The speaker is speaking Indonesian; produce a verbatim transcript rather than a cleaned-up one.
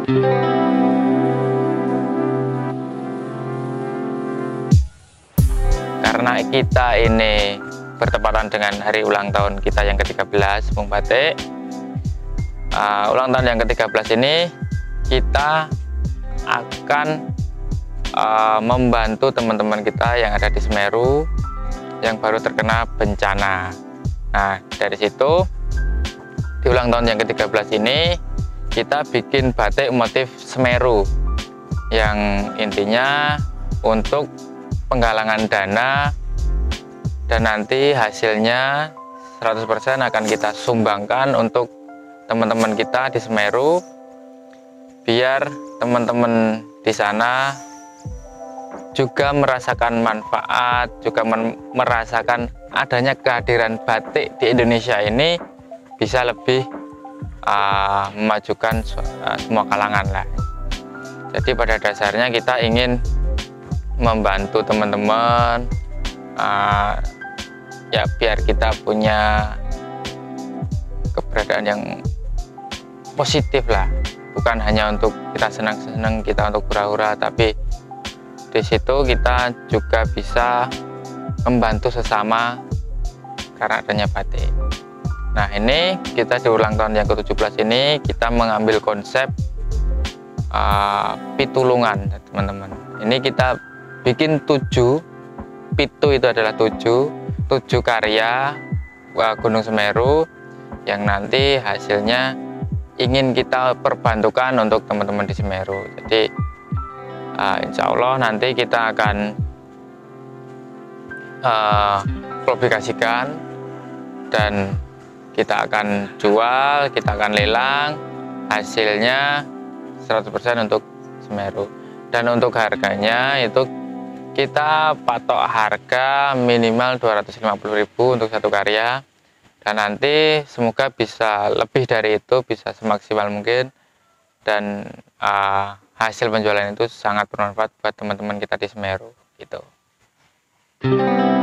Karena kita ini bertepatan dengan hari ulang tahun kita yang ke tiga belas Bung Batik, uh, ulang tahun yang ke tiga belas ini kita akan uh, membantu teman-teman kita yang ada di Semeru yang baru terkena bencana. Nah, dari situ di ulang tahun yang ke tiga belas ini kita bikin batik motif Semeru yang intinya untuk penggalangan dana, dan nanti hasilnya seratus persen akan kita sumbangkan untuk teman-teman kita di Semeru, biar teman-teman di sana juga merasakan manfaat, juga merasakan adanya kehadiran batik di Indonesia ini bisa lebih uh, memajukan uh, semua kalangan lah. Jadi pada dasarnya kita ingin membantu teman-teman, uh, ya biar kita punya keberadaan yang positif lah, bukan hanya untuk kita senang-senang, kita untuk hura-hura, tapi di situ kita juga bisa membantu sesama karena adanya batik. Nah, ini kita di ulang tahun yang ke tujuh belas ini kita mengambil konsep uh, pitulungan, teman-teman. Ini kita bikin tujuh, pitu itu adalah tujuh, tujuh karya Gunung Semeru yang nanti hasilnya ingin kita perbantukan untuk teman-teman di Semeru. Jadi uh, insya Allah nanti kita akan uh, publikasikan dan kita akan jual, kita akan lelang, hasilnya seratus persen untuk Semeru. Dan untuk harganya itu kita patok harga minimal dua ratus lima puluh ribu untuk satu karya, dan nanti semoga bisa lebih dari itu, bisa semaksimal mungkin, dan uh, hasil penjualan itu sangat bermanfaat buat teman-teman kita di Semeru gitu.